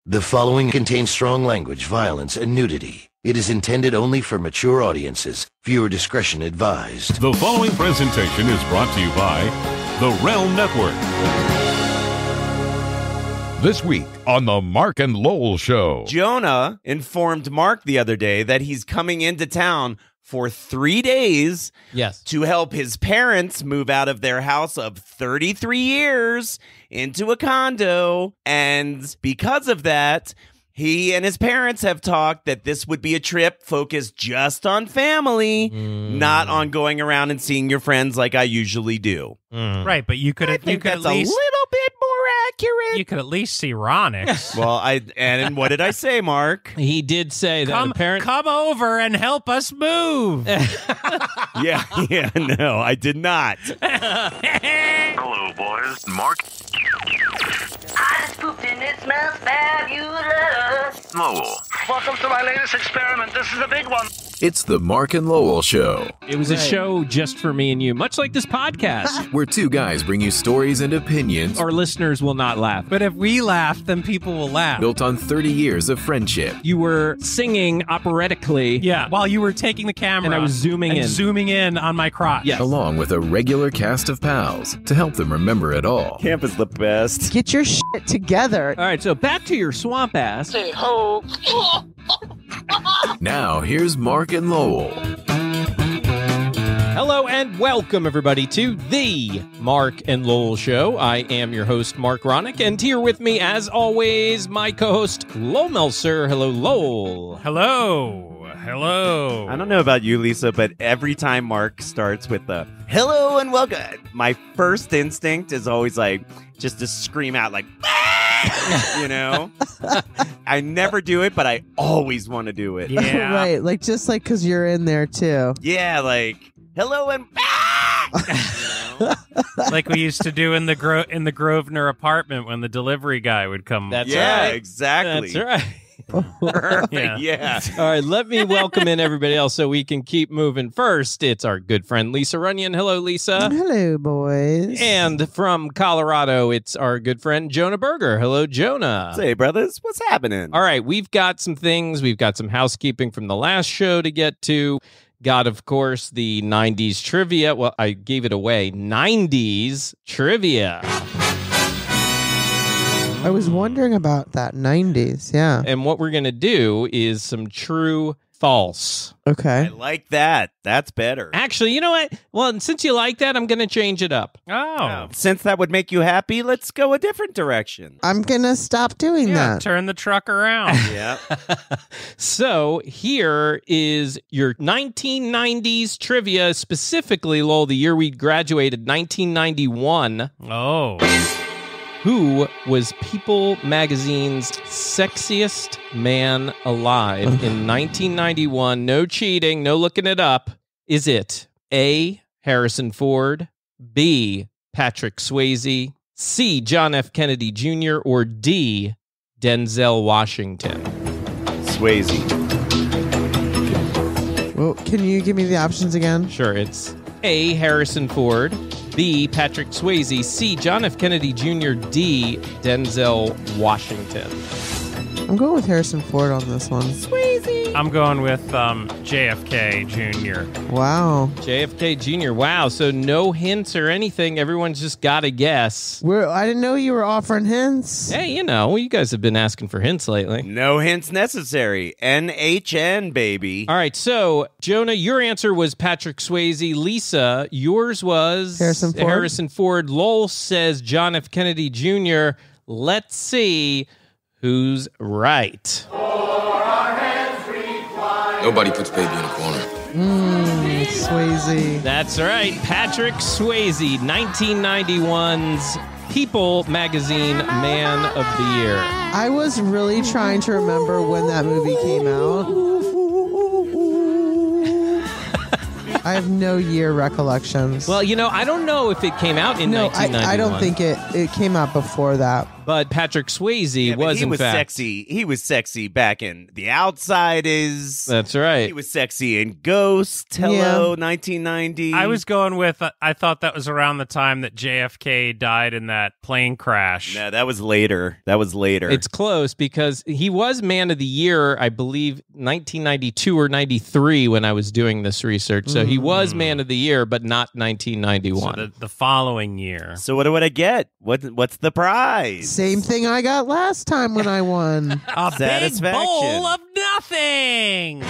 The following contains strong language, violence, and nudity. It is intended only for mature audiences. Viewer discretion advised. The following presentation is brought to you by the Realm Network. This week on the Mark and Lowell Show. Jonah informed Mark the other day that he's coming into town for 3 days to help his parents move out of their house of 33 years into a condo. And because of that, he and his parents have talked that this would be a trip focused just on family, not on going around and seeing your friends like I usually do. Right, but you could I at think least that's a little bit more accurate. you could at least see Ronix. Well, and what did I say, Mark? He did say that come over and help us move. Yeah, no, I did not. Hello, boys. Mark. I just pooped and it smells fabulous. Lowell. Welcome to my latest experiment. This is a big one. It's the Mark and Lowell Show, it was a show just for me and you, much like this podcast. where two guys bring you stories and opinions Our listeners will not laugh. But if we laugh, then people will laugh. built on 30 years of friendship. You were singing operatically. Yeah, while you were taking the camera. And I was zooming in on my crotch. Yes. Along with a regular cast of pals to help them remember it all. Camp is the best. Get your shit together. All right, so back to your swamp ass. Say ho. Now, here's Mark and Lowell. Hello and welcome, everybody, to the Mark and Lowell Show. I am your host, Mark Ronick, and here with me, as always, my co-host, Lowell Melser. Hello, Lowell. Hello. I don't know about you, Lisa, but every time Mark starts with the hello and welcome, my first instinct is always like just to scream out like, you know? I never do it, but I always want to do it. Yeah. Right, just because you're in there too. Yeah, like hello and Like we used to do in the Grosvenor apartment when the delivery guy would come. That's yeah, right. exactly. That's right. Yeah. All right, let me welcome in everybody else so we can keep moving. First, it's our good friend Lisa Runyon. Hello, Lisa. Hello, boys. And from Colorado, it's our good friend Jonah Berger. Hello, Jonah. Say, brothers, what's happening? All right, we've got some things. We've got some housekeeping from the last show to get to. Got, of course, the 90s trivia. Well, I gave it away. 90s trivia. I was wondering about that 90s, yeah. And what we're going to do is some true false. I Okay. like that. That's better. Actually, you know what? Well, since you like that, I'm going to change it up. Oh. Since that would make you happy, let's go a different direction. I'm going to stop doing Yeah, that. turn the truck around. Yeah. So here is your 1990s trivia, specifically, Lowell, the year we graduated, 1991. Oh. Who was People Magazine's sexiest man alive in 1991? No cheating, no looking it up. Is it A, Harrison Ford, B, Patrick Swayze, C, John F. Kennedy Jr., or D, Denzel Washington? Swayze. Well, can you give me the options again? Sure, it's A, Harrison Ford, B, Patrick Swayze, C, John F. Kennedy Jr., D, Denzel Washington. I'm going with Harrison Ford on this one. I'm going with JFK Jr. Wow. JFK Jr. Wow, so no hints or anything. Everyone's just got to guess. I didn't know you were offering hints. Hey, you know, you guys have been asking for hints lately. No hints necessary. NHN, baby. All right, so, Jonah, your answer was Patrick Swayze. Lisa, yours was Harrison Ford. Lowell says John F. Kennedy Jr. Let's see who's right. Nobody puts baby in a corner. Swayze. That's right. Patrick Swayze, 1991's People Magazine Man of the Year. I was really trying to remember when that movie came out. I have no year recollections. Well, you know, I don't know if it came out in 1991. I don't think it came out before that. But Patrick Swayze was in fact sexy. He was sexy back in The Outsiders. That's right. He was sexy in Ghost. Hello, 1990. I was going with, I thought that was around the time that JFK died in that plane crash. No, that was later. It's close because he was Man of the Year, I believe, 1992 or 93 when I was doing this research. So he was Man of the Year, but not 1991. So the following year. So what do I get? What's the prize? Same thing I got last time when I won. A big bowl of nothing.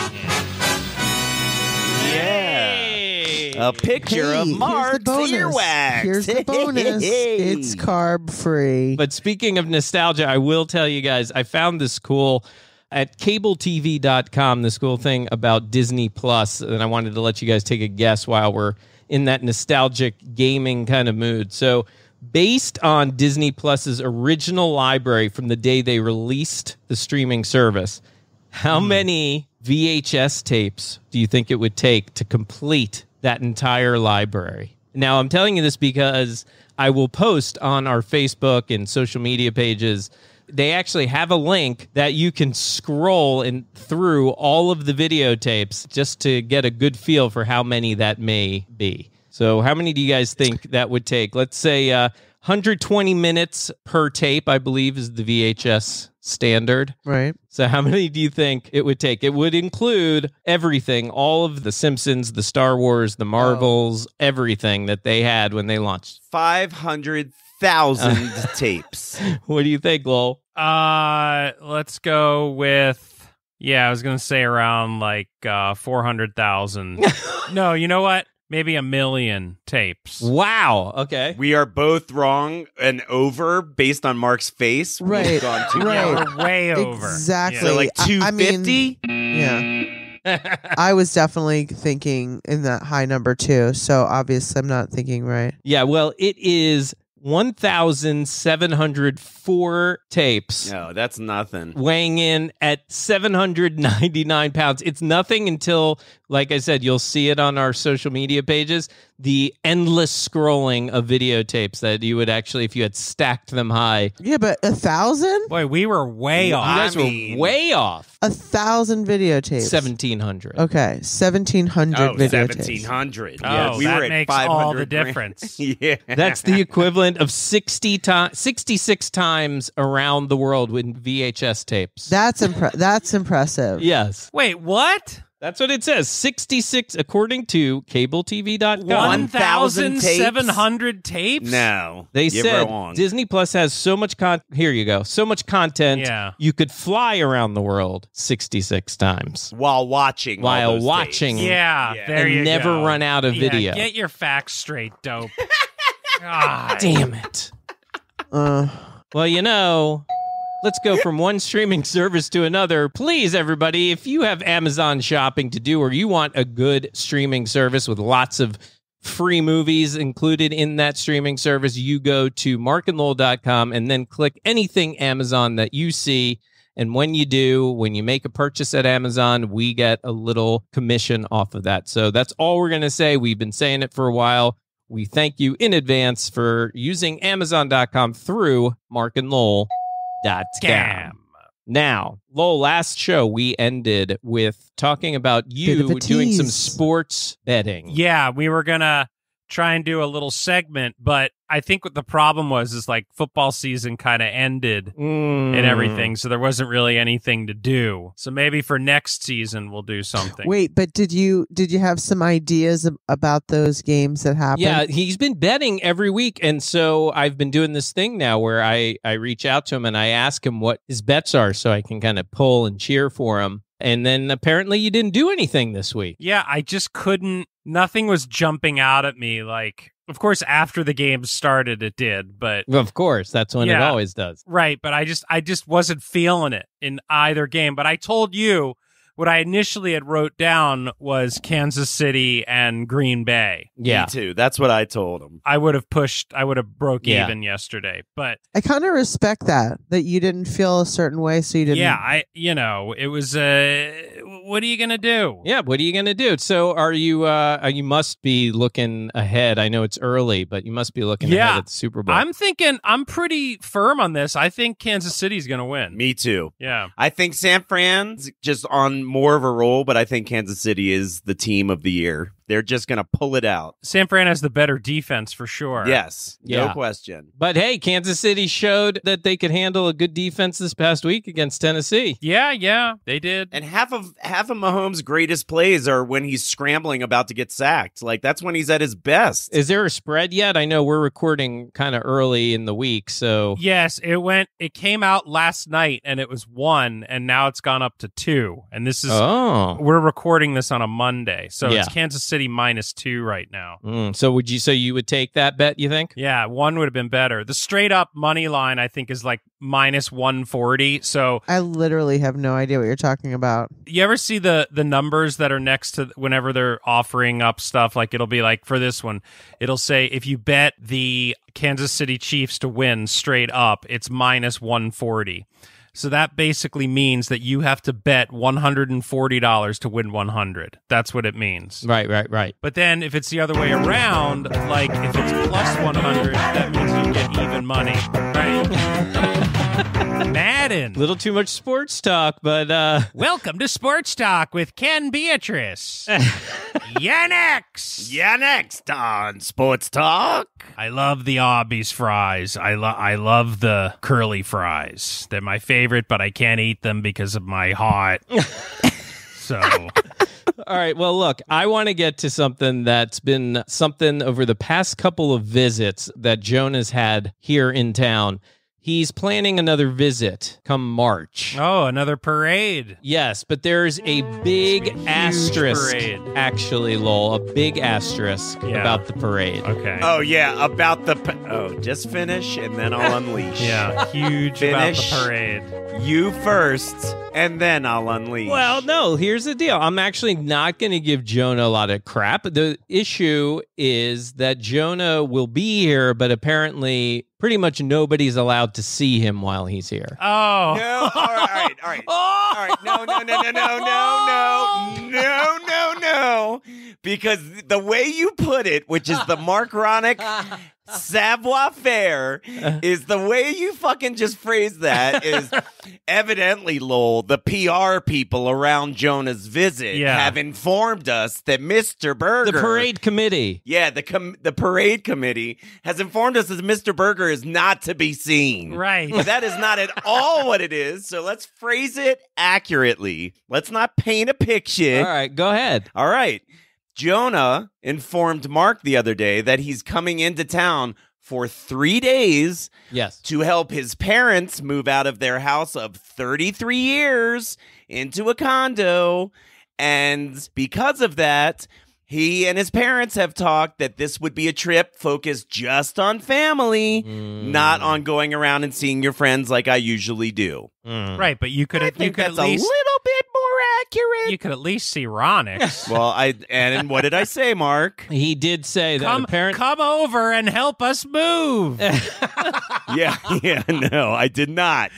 Yeah. A picture of Mark's earwax. Here's the bonus. It's carb free. But speaking of nostalgia, I will tell you guys, I found this cool at cabletv.com, this cool thing about Disney Plus, and I wanted to let you guys take a guess while we're in that nostalgic gaming kind of mood. So based on Disney Plus's original library from the day they released the streaming service, how many VHS tapes do you think it would take to complete that entire library? Now, I'm telling you this because I will post on our Facebook and social media pages. They actually have a link that you can scroll through all of the videotapes just to get a good feel for how many that may be. So how many do you guys think that would take? Let's say 120 minutes per tape, I believe, is the VHS standard. Right. So how many do you think it would take? It would include everything, all of the Simpsons, the Star Wars, the Marvels, everything that they had when they launched. 500,000 tapes. What do you think, Lowell? Let's go with, I was going to say around like 400,000. No, you know what? Maybe 1 million tapes. Wow. Okay. We are both wrong and over based on Mark's face. Right. We've gone too We're way over. Exactly. So like 250? Yeah. I was definitely thinking in that high number too. So obviously I'm not thinking right. Yeah, well, it is 1,704 tapes. No, that's nothing. Weighing in at 799 pounds. It's nothing until, like I said, you'll see it on our social media pages, the endless scrolling of videotapes that you would actually, if you had stacked them high. Yeah, but 1,000? Boy, we were way off. You guys were way off. 1,000 videotapes. 1,700. Okay, 1,700 videotapes. 1,700. Oh, we that were at makes 500 all the grand. difference. Yeah. That's the equivalent of 66 times around the world with VHS tapes. That's impressive. Yes. Wait, what? That's what it says. 66, according to cabletv.com. 1,700 tapes? No. They You're said wrong. Disney Plus has so much here you go. So much content. Yeah. You could fly around the world 66 times. While watching. all those watching. tapes. Yeah, there and you never go. run out of video. Get your facts straight, dope. God. Damn it. Well, you know, let's go from one streaming service to another. Please, everybody, if you have Amazon shopping to do or you want a good streaming service with lots of free movies included in that streaming service, you go to markandlowell.com and then click anything Amazon that you see. And when you do, when you make a purchase at Amazon, we get a little commission off of that. So that's all we're going to say. We've been saying it for a while. We thank you in advance for using Amazon.com through markandlowell.com. Now, Lowell, last show we ended with talking about you doing some sports betting. Yeah, we were going to try and do a little segment, but I think what the problem was is like football season kind of ended and everything, so there wasn't really anything to do. So maybe for next season we'll do something. Wait, but did you have some ideas about those games that happened? Yeah, he's been betting every week, and so I've been doing this thing now where I reach out to him and I ask him what his bets are so I can kind of pull and cheer for him. And then apparently you didn't do anything this week. Yeah, I just couldn't. Nothing was jumping out at me. Like, of course, after the game started, it did. But of course, that's when it always does. Right, but I just wasn't feeling it in either game. But I told you what I initially had wrote down was Kansas City and Green Bay. Yeah, me too. That's what I told him. I would have broke even yesterday, but I kind of respect that you didn't feel a certain way, so you didn't. Yeah, it was what are you going to do? Yeah, what are you going to do? So are you you must be looking ahead. I know it's early, but you must be looking ahead at the Super Bowl. I'm pretty firm on this. I think Kansas City's going to win. Me too. Yeah. I think San Fran's just on more of a roll, but I think Kansas City is the team of the year. They're just going to pull it out. San Fran has the better defense for sure. Yes, no question. But hey, Kansas City showed that they could handle a good defense this past week against Tennessee. Yeah, they did. And half of Mahomes' greatest plays are when he's scrambling about to get sacked. Like, that's when he's at his best. Is there a spread yet? I know we're recording kind of early in the week, so yes, it came out last night and it was 1, and now it's gone up to 2. And this is we're recording this on a Monday, so it's Kansas City -2 right now. So you would take that bet, you think? Yeah, 1 would have been better. The straight up money line I think is like -140. So I literally have no idea what you're talking about. You ever see the numbers that are next to whenever they're offering up stuff? Like it'll be like for this one, it'll say if you bet the Kansas City Chiefs to win straight up, it's -140. So that basically means that you have to bet $140 to win 100. That's what it means. Right. But then if it's the other way around, like if it's +100, that means you get even money. Right? Madden. Little too much sports talk, but welcome to Sports Talk with Ken Beatrice. You're next on Sports Talk. I love the Arby's fries. I love the curly fries. They're my favorite, but I can't eat them because of my heart. So... All right. Well, look, I want to get to something that's been something over the past couple of visits that Jonah's had here in town. He's planning another visit come March. Oh, another parade. Yes, but there's a big asterisk, actually, Lowell, a big asterisk about the parade. Okay. Oh, yeah, about the... just finish, and then I'll unleash. Yeah, huge about the parade. You first, and then I'll unleash. Well, no, here's the deal. I'm actually not going to give Jonah a lot of crap. The issue is that Jonah will be here, but apparently pretty much nobody's allowed to see him while he's here. Oh. No, all right. All right, no. Because the way you put it, which is the Mark Ronick savoir faire, is the way you fucking just phrase that is evidently, Lowell, the PR people around Jonah's visit have informed us that Mr. Berger... The parade committee. Yeah, the parade committee has informed us that Mr. Berger is not to be seen. Right. But that is not at all what it is, so let's phrase it accurately. Let's not paint a picture. All right, go ahead. All right. Jonah informed Mark the other day that he's coming into town for 3 days to help his parents move out of their house of 33 years into a condo. And because of that, he and his parents have talked that this would be a trip focused just on family, not on going around and seeing your friends like I usually do. Right, but you could at least a little bit more accurate. You could at least see Ronix. Well, and what did I say, Mark? He did say that come over and help us move. Yeah, no, I did not.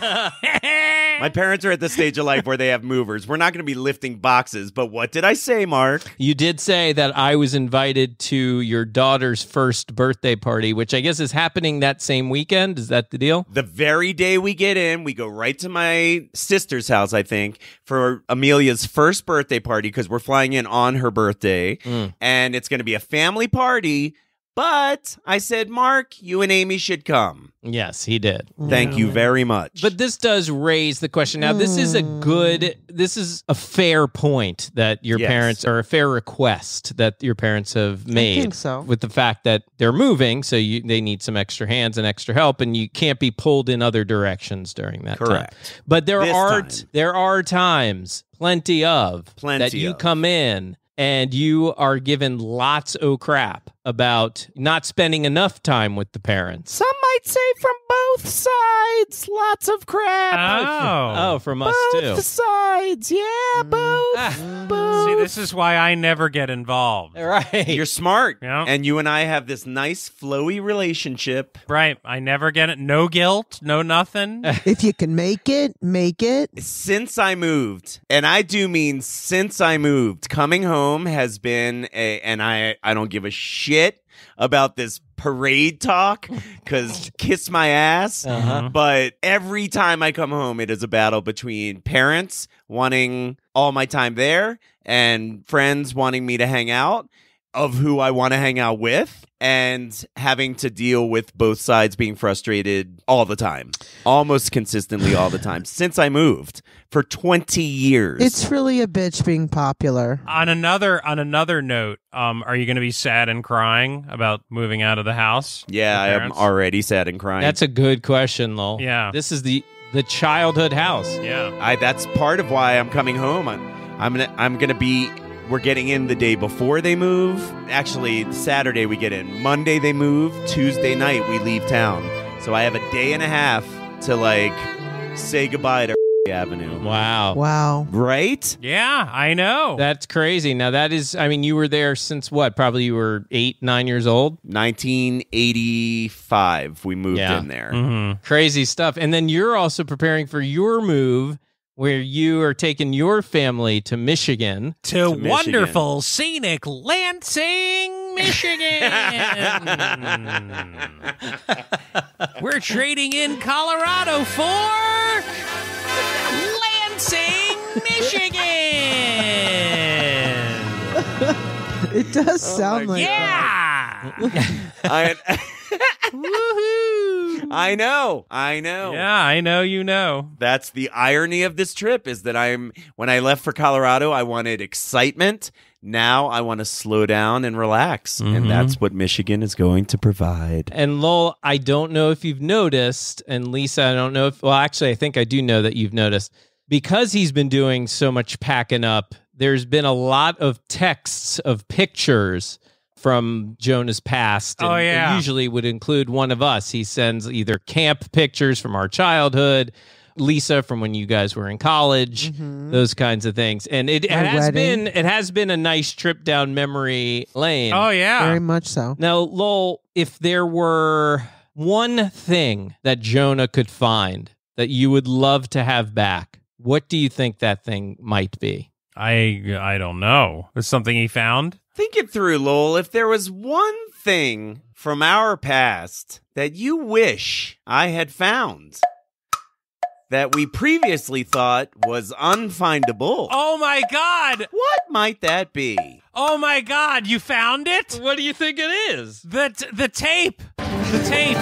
My parents are at the stage of life where they have movers. We're not going to be lifting boxes, but what did I say, Mark? You did say that I was invited to your daughter's first birthday party, which I guess is happening that same weekend. Is that the deal? The very day we get in, we go right to my sister's house, I think, for Amelia's first birthday party because we're flying in on her birthday. And it's going to be a family party. But I said, Mark, you and Amy should come. Yes, he did. Thank you very much. But this does raise the question. Now, this is a fair point that your parents, or a fair request that your parents have made. I think so. With the fact that they're moving, so they need some extra hands and extra help, and you can't be pulled in other directions during that time. But there are times, plenty that you come in and you are given lots of crap about not spending enough time with the parents. Some might might say from both sides. Lots of crap. Oh, from us too. Both sides. Yeah, both. See, this is why I never get involved. Right. You're smart. Yeah. And you and I have this nice, flowy relationship. Right. I never get it. No guilt. No nothing. If you can make it, make it. Since I moved, and I do mean since I moved, coming home has been and I don't give a shit about this parade talk, because kiss my ass. But every time I come home, it is a battle between parents wanting all my time there and friends wanting me to hang out, of who I want to hang out with, and having to deal with both sides being frustrated all the time, almost consistently all the time, since I moved for 20 years. It's really a bitch being popular. On another note, are you going to be sad and crying about moving out of the house? Yeah, I am already sad and crying. That's a good question, Lowell. Yeah. This is the childhood house. Yeah. That's part of why I'm coming home. I'm gonna be. We're getting in the day before they move. Actually, Saturday we get in. Monday they move. Tuesday night we leave town. So I have a day and a half to say goodbye to Avenue. Wow. Right? Yeah, I know. That's crazy. Now that is, I mean, you were there since what? Probably you were 8, 9 years old? 1985 we moved in there. Mm-hmm. Crazy stuff. And then you're also preparing for your move, where you are taking your family to Michigan. To wonderful, scenic Lansing, Michigan. We're trading in Colorado for Lansing, Michigan. It does sound like yeah. Woohoo! I know. Yeah, I know you know. That's the irony of this trip, is that when I left for Colorado, I wanted excitement. Now I want to slow down and relax. And that's what Michigan is going to provide. And Lowell, I don't know if you've noticed, and Lisa, I don't know if, well, actually, I think I do know that you've noticed, because he's been doing so much packing up, there's been a lot of texts of pictures from Jonah's past. And it usually would include one of us. He sends either camp pictures from our childhood, Lisa from when you guys were in college, those kinds of things. And it has been a nice trip down memory lane. Oh, yeah. Very much so. Now, Lowell, if there were one thing that Jonah could find that you would love to have back, what do you think that thing might be? I don't know. There's something he found? Think it through, Lowell. If there was one thing from our past that you wish I had found that we previously thought was unfindable. Oh, my God. What might that be? Oh, my God. You found it? What do you think it is? The tape. The tape.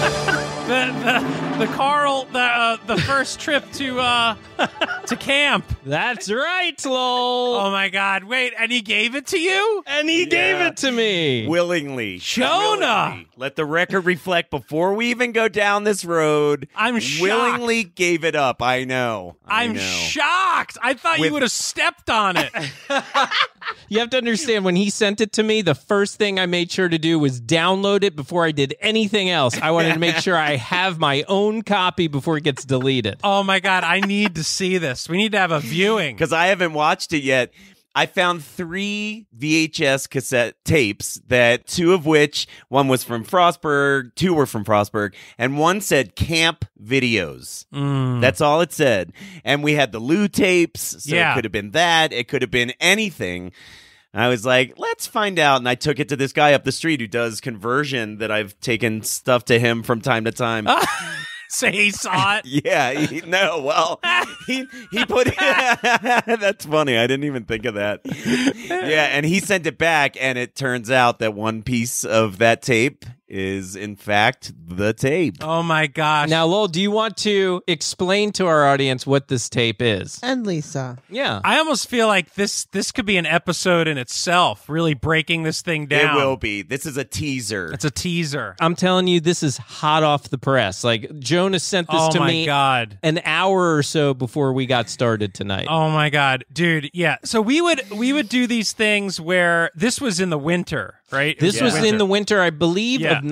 the Carl, the first trip to camp. That's right, Lowell. Oh my God! Wait, and he gave it to you? And he gave it to me willingly. Jonah, willingly. Let the record reflect. Before we even go down this road, I'm shocked. Willingly gave it up. I know. I'm shocked. I thought you would have stepped on it. You have to understand, when he sent it to me, the first thing I made sure to do was download it before I did anything else. I wanted to make sure I have my own copy before it gets deleted. Oh my God, I need to see this. We need to have a viewing. Because I haven't watched it yet. I found 3 VHS cassette tapes, that 2 of which, one was from Frostburg, 2 were from Frostburg, and one said camp videos. That's all it said. And we had the Lou tapes, so it could have been that. It could have been anything. And I was like, let's find out. And I took it to this guy up the street who does conversion, that I've taken stuff to him from time to time. So he saw it? Yeah. He put it. That's funny. I didn't even think of that. Yeah. And he sent it back, and it turns out that one piece of that tape is, in fact, the tape. Oh, my gosh. Now, Lowell, do you want to explain to our audience what this tape is? And Lisa. Yeah. I almost feel like this could be an episode in itself, really breaking this thing down. It will be. This is a teaser. It's a teaser. I'm telling you, this is hot off the press. Like, Jonah sent this to me an hour or so before we got started tonight. Oh, my God. Dude, yeah. So we would do these things where this was in the winter. right? This was winter. in the winter, I believe, of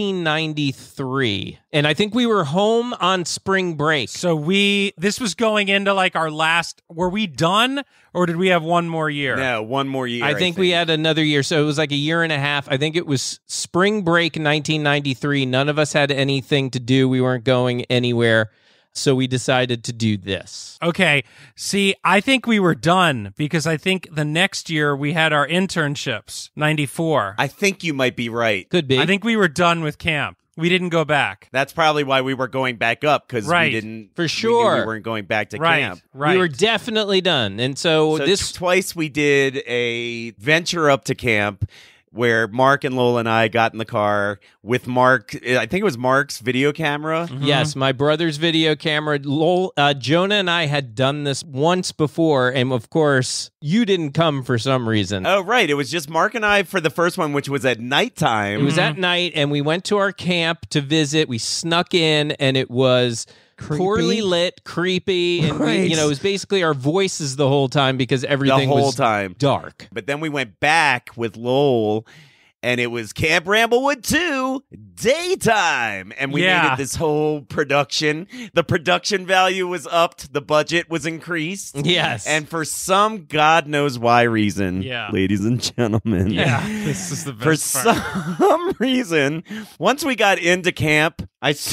1993. And I think we were home on spring break. So this was going into like our last, were we done or did we have one more year? No, one more year. I think we had another year. So it was like a year and a half. I think it was spring break 1993. None of us had anything to do. We weren't going anywhere. So we decided to do this. Okay. See, I think we were done because I think the next year we had our internships, 94. I think you might be right. Could be. I think we were done with camp. We didn't go back. That's probably why we were going back up, because we didn't. For sure. We knew we weren't going back to camp. Right. We were definitely done. And so this. Twice we did a venture up to camp where Mark and Lowell and I got in the car with Mark. I think it was Mark's video camera. Mm-hmm. Yes, my brother's video camera. Lowell, Jonah and I had done this once before, and of course, you didn't come for some reason. Oh, right. It was just Mark and I for the first one, which was at nighttime. It was at night, and we went to our camp to visit. We snuck in, and it was poorly lit, creepy, and it was basically our voices the whole time because everything was dark. But then we went back with Lowell, and it was Camp Ramblewood 2 daytime, and we needed this whole production. The production value was upped, the budget was increased. Yes, and for some God knows why reason, ladies and gentlemen, this is the best for some reason, once we got into camp,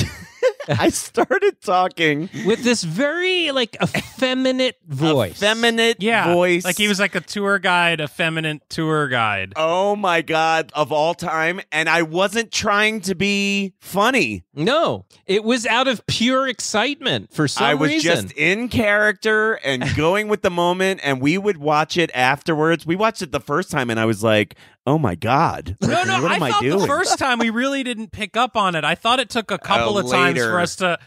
I started talking with this very effeminate voice. Voice. Like he was like a tour guide, effeminate tour guide. Oh my God, of all time. And I wasn't trying to be funny. No, it was out of pure excitement for some reason. I was just in character and going with the moment, and we would watch it afterwards. We watched it the first time, and I was like, oh my God. No, what am I doing? The first time we really didn't pick up on it. I thought it took a couple of times for us to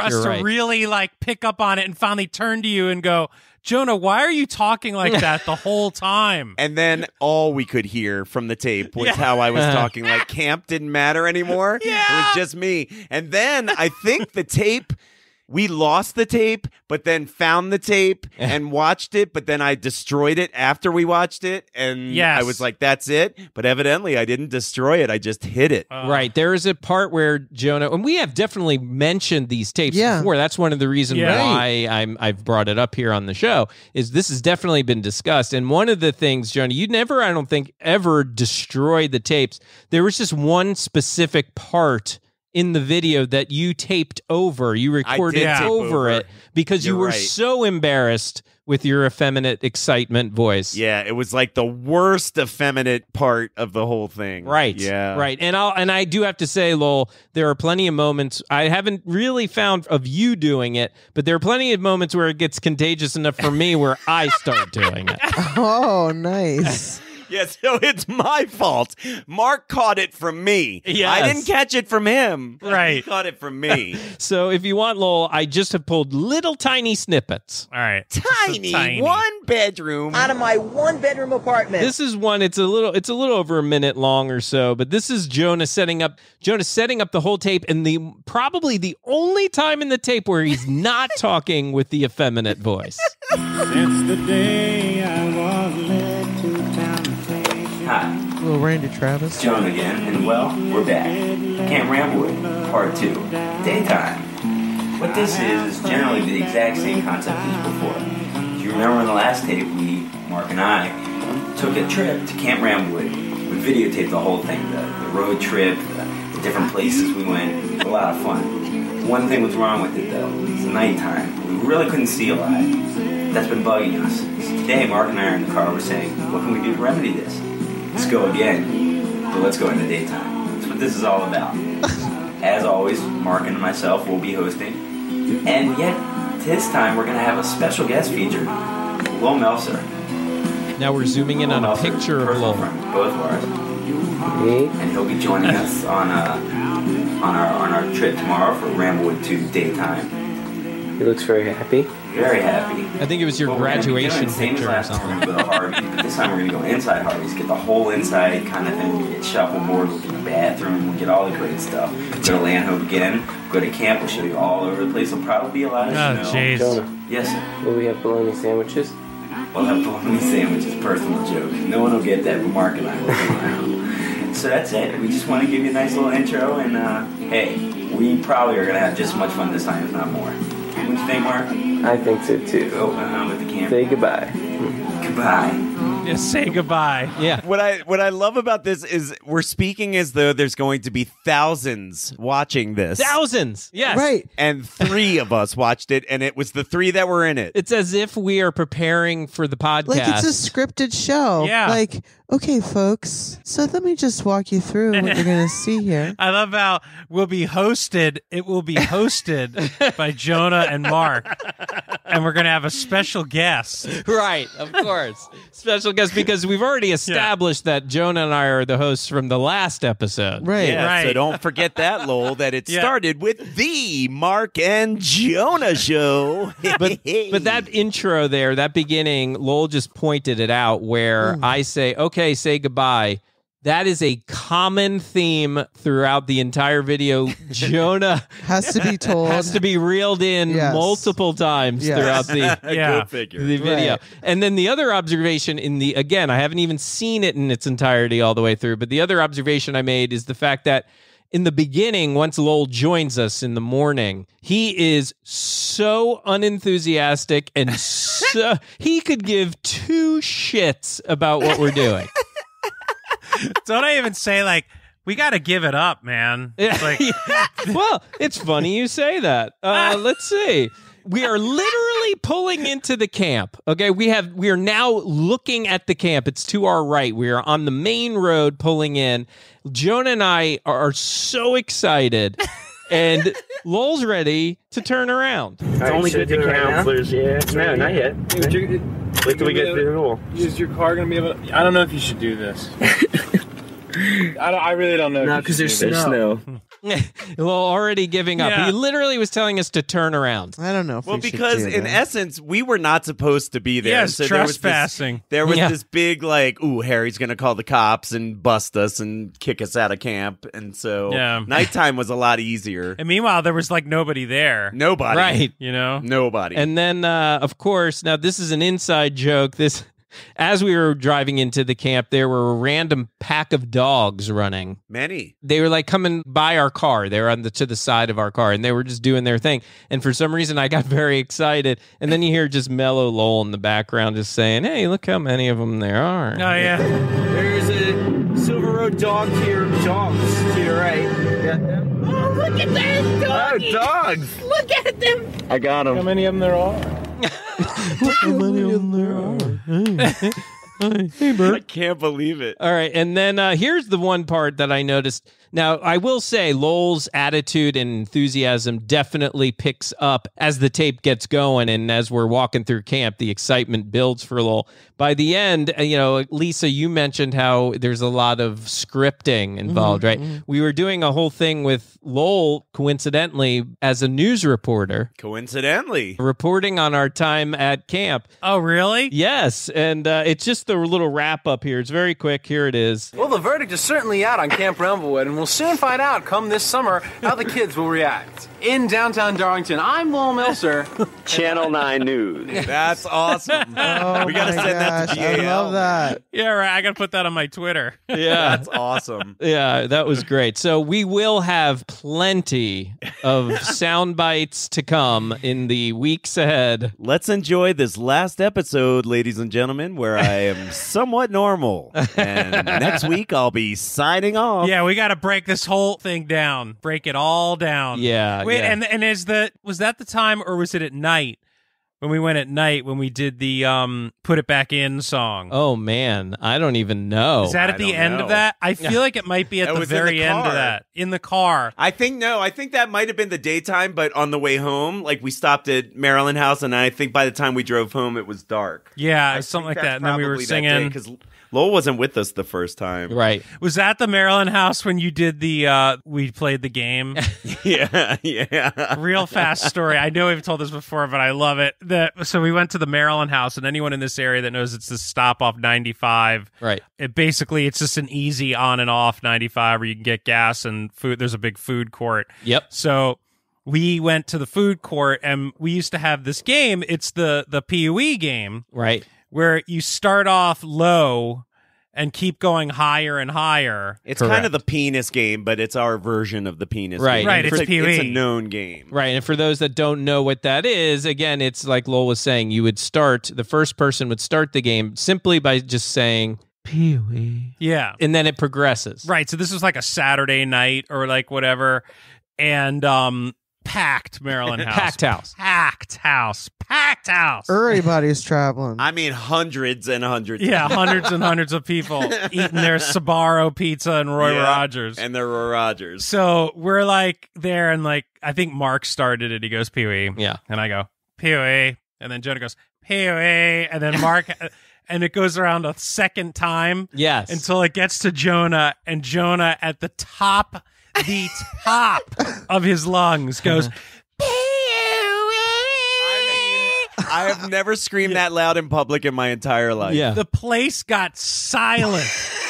really pick up on it and finally turn to you and go, Jonah, why are you talking like that the whole time? And then all we could hear from the tape was how I was talking. Like camp didn't matter anymore. It was just me. And then I think the tape, we lost the tape, but then found the tape and watched it, but then I destroyed it after we watched it, and I was like, that's it. But evidently I didn't destroy it. I just hid it. Right. There is a part where Jonah, and we have definitely mentioned these tapes before. That's one of the reasons why I've brought it up here on the show, is this has definitely been discussed. And one of the things, Jonah, you never, I don't think, ever destroyed the tapes. There was just one specific part in the video that you taped over. You recorded over it because you were so embarrassed with your effeminate excitement voice. Yeah, it was like the worst effeminate part of the whole thing. Right. Yeah. Right. And I do have to say, Lowell, there are plenty of moments I haven't really found of you doing it, but there are plenty of moments where it gets contagious enough for me where I start doing it. Oh, nice. Yeah, so it's my fault. Mark caught it from me. Yes. I didn't catch it from him. Right. He caught it from me. So if you want, Lowell, I just have pulled little tiny snippets. All right. Tiny. 1 bedroom. Out of my 1-bedroom apartment. This is one, it's a little over a minute long or so, but this is Jonah setting up the whole tape, and probably the only time in the tape where he's not talking with the effeminate voice. Since the day I was led to town. Hi. Little Randy Travis. Jonah again, and well, we're back. Camp Ramblewood, Part 2, Daytime. What this is generally the exact same concept as before. If you remember in the last tape, Mark and I, took a trip to Camp Ramblewood. We videotaped the whole thing, the road trip, the different places we went. It was a lot of fun. One thing was wrong with it, though. It's nighttime. We really couldn't see a lot. That's been bugging us. So today, Mark and I are in the car. We're saying, what can we do to remedy this? Let's go again, but let's go in the daytime. That's what this is all about. As always, Mark and myself will be hosting. And yet, this time, we're going to have a special guest feature, Lowell Meltzer. Now we're zooming in on a picture of Lowell. Both of ours. And he'll be joining us on our trip tomorrow for Ramblewood 2 Daytime. He looks very happy. Very happy. I think it was your graduation picture or something. We're going to go to Harvey's, but this time we're going to go inside Harvey's, get the whole inside kind of thing. We'll get shuffleboard, we'll get a bathroom, we'll get all the great stuff. Go to Landhope again, go to camp, we'll show you all over the place. There'll probably be a lot of snow. Jeez. Jonah. Yes, sir. Will we have bologna sandwiches? we'll have bologna sandwiches, personal joke. No one will get that, but Mark and I will. So that's it. We just want to give you a nice little intro, and hey, we probably are going to have just as much fun this time, if not more. What do you think, Mark? I think so too. Go with the camera. Say goodbye. Goodbye. Just say goodbye. Yeah. What I love about this is we're speaking as though there's going to be thousands watching this. Thousands. Yes. Right. And 3 of us watched it, and it was the 3 that were in it. It's as if we are preparing for the podcast. Like it's a scripted show. Yeah. Like, okay, folks, so let me just walk you through what you're going to see here. I love how it will be hosted by Jonah and Mark. And we're going to have a special guest. Right, of course. Special guest, because we've already established that Jonah and I are the hosts from the last episode. Right. Yeah, Right. so don't forget that, Lowell, that it started with the Mark and Jonah show. But that intro there, that beginning, Lowell just pointed it out where I say, okay, say goodbye. That is a common theme throughout the entire video. Jonah Has to be told. has to be reeled in multiple times throughout the Go figure. the video. Right. And then the other observation again, I haven't even seen it in its entirety all the way through, but the other observation I made is the fact that in the beginning, once Lowell joins us in the morning, he is so unenthusiastic and so he could give 2 shits about what we're doing. Don't I even say, like, we got to give it up, man. It's like, Well, it's funny you say that. Let's see. We are literally pulling into the camp. Okay, we are now looking at the camp. It's to our right. We are on the main road pulling in. Jonah and I are so excited. And Lowell's ready to turn around. It's only good to counselors, No, not yet. Wait till we get through the rule. Is your car going to be able to... I don't know if you should do this. I really don't know. No, because there's snow. Well, already giving up. Yeah. He literally was telling us to turn around. I don't know if Well, we should because do in that. essence, we were not supposed to be there. Yes, so trespassing. There was this big, like, ooh, Harry's going to call the cops and bust us and kick us out of camp. And so nighttime was a lot easier. and meanwhile, there was, like, nobody there. Nobody. Right. You know? Nobody. And then, of course, now this is an inside joke. As we were driving into the camp, there were a random pack of dogs running. Many. They were like coming by our car. They were to the side of our car, and they were just doing their thing. And for some reason, I got very excited. And then you hear just mellow Lowell in the background just saying, hey, look how many of them there are. Oh, yeah. There's a Silver Road dogs to your right. Oh, look at them doggies! Oh, dogs! Look at them! I got them. How many of them there are? How many of them there are? Hey, Bert. I can't believe it. All right, and then here's the one part that I noticed. Now, I will say Lowell's attitude and enthusiasm definitely picks up as the tape gets going, and as we're walking through camp, the excitement builds for Lowell. By the end, Lisa, you mentioned how there's a lot of scripting involved, right? Mm-hmm. We were doing a whole thing with Lowell, coincidentally, as a news reporter. Coincidentally. Reporting on our time at camp. Oh, really? Yes, and it's just the little wrap-up here. It's very quick. Here it is. Well, the verdict is certainly out on Camp Rumblewood, and we'll soon find out come this summer how the kids will react. In downtown Darlington, I'm Lowell Milser. Channel 9 News. That's awesome. Oh we got to my send that to gosh, GAL. I love that. Yeah, right. I got to put that on my Twitter. Yeah. That's awesome. Yeah, that was great. So we will have plenty of sound bites to come in the weeks ahead. Let's enjoy this last episode, ladies and gentlemen, where I am somewhat normal. And next week, I'll be signing off. Yeah, we got to break this whole thing down. Break it all down. Yeah. Wait, yeah. and was that the time, or was it at night? When we went at night, when we did the Put It Back In song. Oh, man. I don't even know. Is that at the end of that? I feel like it might be at the very end of that. In the car. I think that might have been the daytime, but on the way home, like we stopped at Maryland House, and I think by the time we drove home, it was dark. Yeah, something like that. And then we were singing. Because Lowell wasn't with us the first time. Right. Was that the Maryland House when you did we played the game? Yeah. Real fast story. I know we've told this before, but I love it. So we went to the Maryland House, and anyone in this area that knows it's the stop off 95. Right. It's just an easy on and off 95 where you can get gas and food. There's a big food court. Yep. So we went to the food court, and we used to have this game. It's the PUE game. Right. where you start off low and keep going higher and higher. It's kind of the penis game, but it's our version of the penis Right. game. Right, it's PoE. It's a known game. Right, and for those that don't know what that is, again, it's like Lowell was saying, the first person would start the game simply by just saying, Pee-wee. Yeah. And then it progresses. Right, so this was like a Saturday night or like whatever, and packed Maryland house. Packed house. Everybody's traveling. I mean, hundreds and hundreds. Yeah, hundreds and hundreds of people eating their Sbarro pizza and Roy Rogers. And their Roy Rogers. So we're like there, and like I think Mark started it. He goes, Pee-wee. Yeah. And I go, Pee-wee. And then Jonah goes, Pee-wee. And then Mark... And it goes around a second time. Yes. Until it gets to Jonah, and Jonah at the top of his lungs goes, I have never screamed that loud in public in my entire life. Yeah. The place got silent.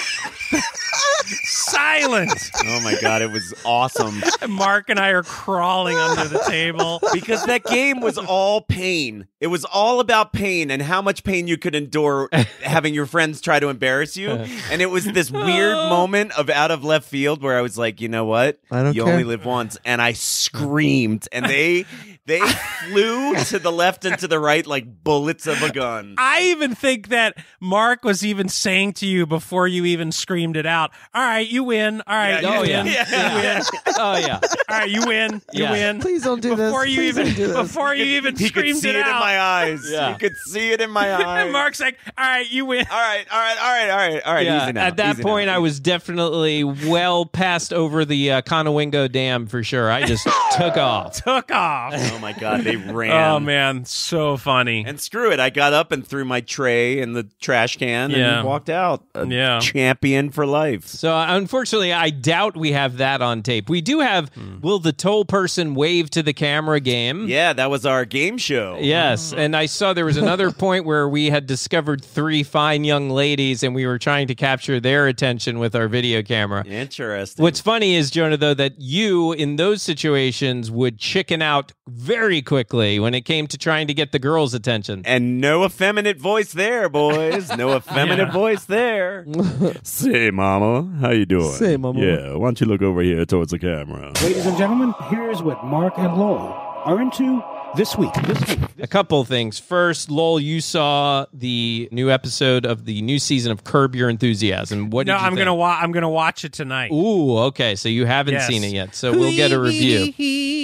Silent. Oh my God, it was awesome. And Mark and I are crawling under the table. Because that game was all pain. It was all about pain and how much pain you could endure having your friends try to embarrass you. And it was this weird moment of out of left field where I was like, you know what? I don't You care. only live once. And I screamed. And they flew to the left and to the right like bullets of a gun. I even think that Mark was even saying to you before you even screamed it out, all right, you win. All right, Yeah, you yeah, win. yeah. You win. Oh, yeah. All right, you win. You Yeah. win. Please don't do this. Before you Please even don't do this. before you even He could screamed see it out. in my eyes. Yeah. You could see it in my eyes. And Mark's like, all right, you win. All right. Yeah, Easy now. at that Easy point, now. I was definitely well past over the Conowingo Dam for sure. I just took off. Took off. Oh my God, they ran. Oh man, so funny. And screw it, I got up and threw my tray in the trash can Yeah. and walked out. A Yeah. champion for life. So unfortunately, I doubt we have that on tape. We do have Will the Toll Person Wave to the Camera game. Yeah, that was our game show. Yes, and I saw there was another point where we had discovered 3 fine young ladies and we were trying to capture their attention with our video camera. Interesting. What's funny is, Jonah, though, that you, in those situations, would chicken out very quickly when it came to trying to get the girls' attention. And no effeminate voice there, boys. No effeminate voice there. Say, mama, how you doing? Say, mama. Yeah, why don't you look over here towards the camera? Ladies and gentlemen, here's what Mark and Lowell are into this week. A couple things. First, Lowell, you saw the new episode of the new season of Curb Your Enthusiasm. What did No, you I'm think? I'm gonna watch it tonight. Ooh, okay. So you haven't Yes. seen it yet. So we'll get a review.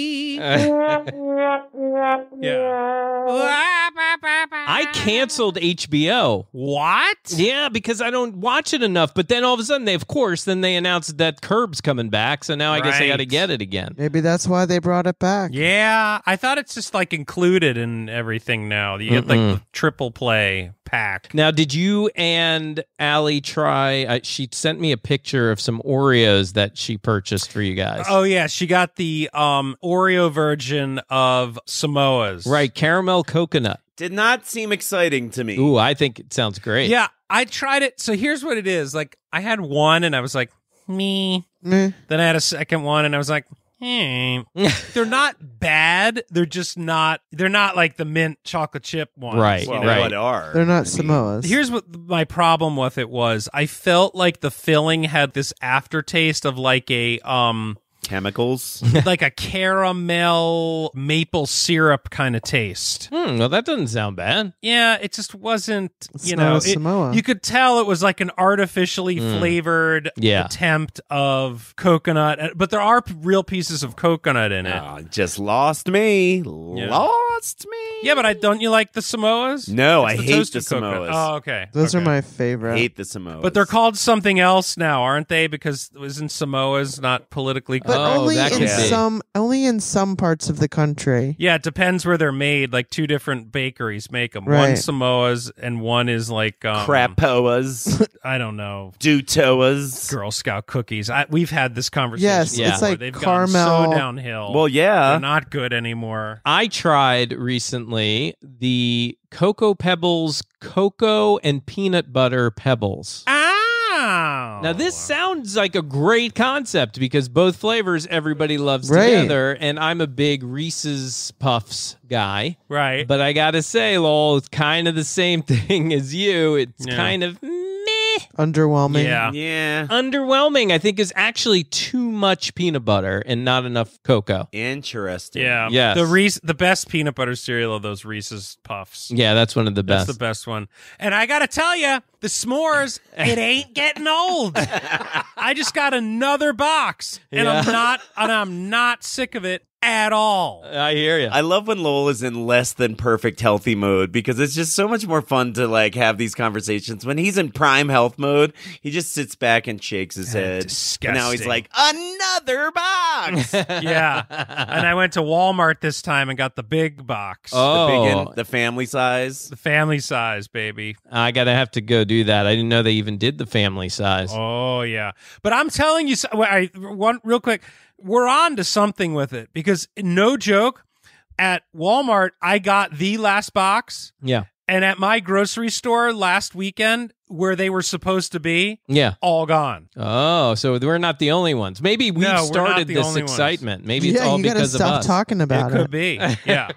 I canceled HBO. What? Yeah, because I don't watch it enough. But then all of a sudden, they announced that Curb's coming back. So now I guess I got to Right. get it again. Maybe that's why they brought it back. Yeah, I thought it's just like included in everything now. You get like the triple play pack. Now, did you and Allie try? She sent me a picture of some Oreos that she purchased for you guys. Oh yeah, she got the Oreo version of Samoa's. Right, caramel coconut. Did not seem exciting to me. Ooh, I think it sounds great. Yeah, I tried it. So here's what it is. Like I had one and I was like, me. Meh. Then I had a second one and I was like, they're not bad. They're just not. They're not like the mint chocolate chip ones. Right, Well, right. what are? They're not Samoas. Here's what my problem with it was. I felt like the filling had this aftertaste of like a Chemicals. like a caramel maple syrup kind of taste. Well, that doesn't sound bad. Yeah, it just wasn't, It's not a Samoa. you could tell it was like an artificially flavored Yeah. attempt of coconut, but there are real pieces of coconut in it. Just lost me. Lost me. Yeah, but don't you like the Samoas? No, It's I the hate toasted the coconut. Samoas. Oh, okay. Those are Okay. my favorite. Hate the Samoas. But they're called something else now, aren't they? Because isn't Samoa's not politically But Oh, only that in could be. only in some parts of the country. Yeah, it depends where they're made. Like 2 different bakeries make them. One Right. Samoa's and one is like Crapoas. I don't know. Dutoas. Girl Scout cookies. We've had this conversation. Yes, Yeah. it's like They've gone caramel. so downhill. Well, yeah. They're not good anymore. I tried recently the Cocoa Pebbles Cocoa and Peanut Butter Pebbles. Ah, Wow. Now, this sounds like a great concept because both flavors everybody loves together, and I'm a big Reese's Puffs guy. Right. But I got to say, Lowell, it's kind of the same thing as you. It's kind of underwhelming. Yeah. Underwhelming, I think, is actually too much peanut butter and not enough cocoa. Interesting. Yeah. Yes. The best peanut butter cereal of those Reese's Puffs. Yeah, that's one of the best. That's the best one. And I got to tell you, the s'mores, it ain't getting old. I just got another box, and I'm not sick of it at all. I hear you. I love when Lowell is in less than perfect healthy mode because it's just so much more fun to like have these conversations. When he's in prime health mode, he just sits back and shakes his head. Disgusting. And now he's like, another box. Yeah. And I went to Walmart this time and got the big box. The family size. The family size, baby. I gotta have to go do that. I didn't know they even did the family size. Oh, yeah. But I'm telling you, one real quick, we're on to something with it because no joke, at Walmart, I got the last box. Yeah. And at my grocery store last weekend, where they were supposed to be, all gone. Oh, so we're not the only ones. Maybe we started this excitement. Maybe it's all because of us. You gotta stop talking about it. It could be, yeah.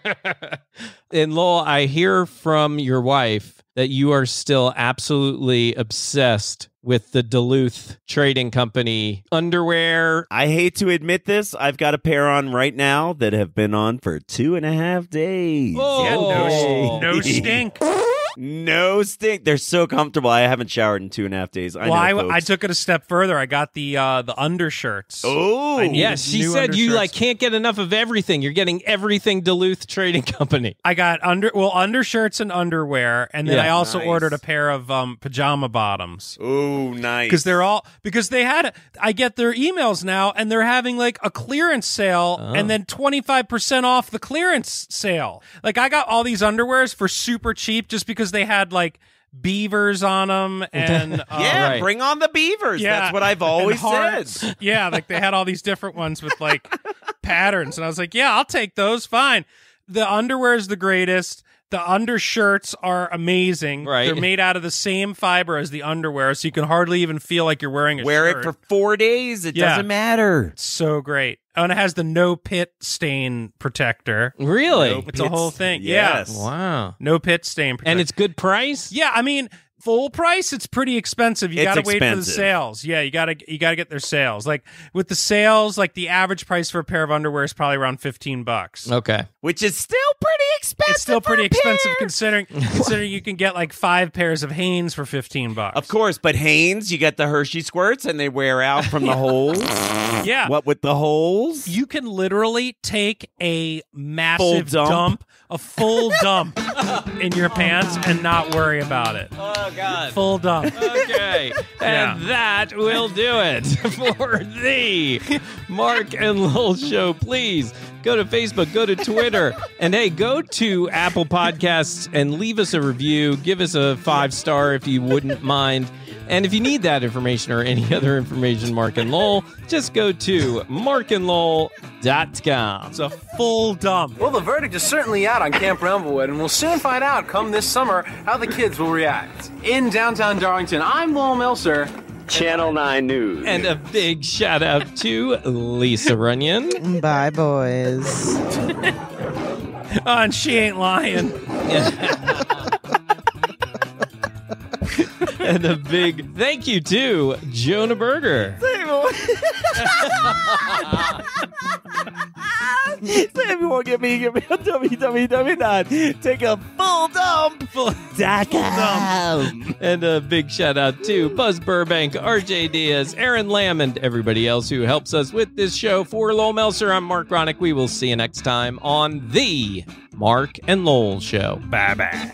And Lowell, I hear from your wife that you are still absolutely obsessed with the Duluth Trading Company underwear. I hate to admit this. I've got a pair on right now that have been on for 2.5 days. Oh. Yeah, no stink. No stink. They're so comfortable. I haven't showered in 2.5 days. I took it a step further. I got the undershirts. Oh, yeah. She said you can't get enough of everything. You're getting everything Duluth Trading Company. I got undershirts and underwear, and then I also ordered a pair of pajama bottoms. Oh, nice. Because I get their emails now, and they're having like a clearance sale, and then 25% off the clearance sale. Like I got all these underwears for super cheap just because they had like Beavers on them, and bring on the Beavers. Yeah, that's what I've always said. Yeah, like they had all these different ones with like patterns, and I was like, yeah, I'll take those. Fine. The underwear is the greatest. The undershirts are amazing. Right. They're made out of the same fiber as the underwear, so you can hardly even feel like you're wearing a Wear shirt. it for 4 days. It doesn't matter. It's so great. And it has the no pit stain protector. Really? It's a whole thing. Yes. Yeah. Wow. No pit stain protector. And it's good price? Yeah, I mean, full price, it's pretty expensive. You got to wait for the expensive. sales. Yeah, you got to get their sales. Like with the sales, like the average price for a pair of underwear is probably around $15. Okay. Which is still pretty expensive. It's still pretty for a expensive pair. considering you can get like 5 pairs of Hanes for $15. Of course, but Hanes, you get the Hershey squirts and they wear out from the holes. Yeah. What with the holes? You can literally take a massive dump, a full dump in your pants and not worry about it. Oh, God. Full dump. Okay. And that will do it for the Mark and Lowell Show. Please go to Facebook, go to Twitter, and hey, go to Apple Podcasts and leave us a review. Give us a 5-star if you wouldn't mind. And if you need that information or any other information, Mark and Lowell, just go to markandlowell.com. It's a full dump. Well, the verdict is certainly out on Camp Bramblewood, and we'll soon find out come this summer how the kids will react. In downtown Darlington, I'm Lowell Melser. Channel 9 News. And a big shout out to Lisa Runyon. Bye, boys. And she ain't lying. And a big thank you to Jonah Berger. Everyone give me a www. Take a full dump.com. And a big shout out to Buzz Burbank, RJ Diaz, Aaron Lamb, and everybody else who helps us with this show. For Lowell Melser, I'm Mark Ronick. We will see you next time on the Mark and Lowell Show. Bye-bye.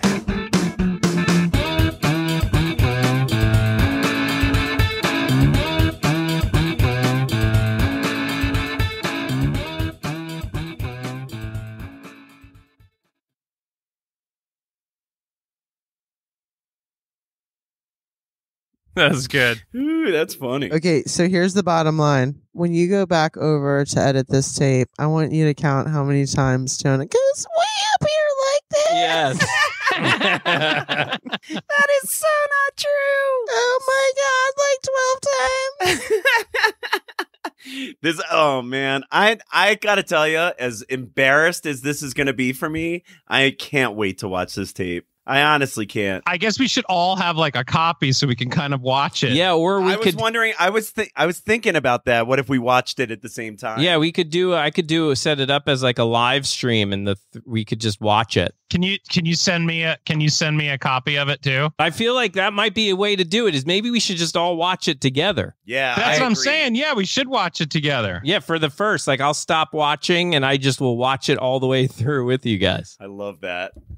That's good. Ooh, that's funny. Okay, so here's the bottom line. When you go back over to edit this tape, I want you to count how many times Jonah goes way up here like this. Yes. That is so not true. Oh my God, like Oh man, I gotta tell you, as embarrassed as this is gonna be for me, I can't wait to watch this tape. I honestly can't. I guess we should all have like a copy so we can kind of watch it. Yeah, or we could. I was thinking about that. What if we watched it at the same time? Yeah, we could do. I could set it up as like a live stream, and we could just watch it. Can you send me a copy of it too? I feel like that might be a way to do it. Is maybe we should just all watch it together. Yeah, that's what I'm saying. Yeah, we should watch it together. Yeah, for the first, like I'll stop watching and I just will watch it all the way through with you guys. I love that.